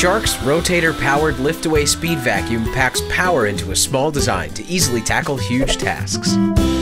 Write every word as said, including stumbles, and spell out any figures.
Shark's rotator-powered lift-away speed vacuum packs power into a small design to easily tackle huge tasks.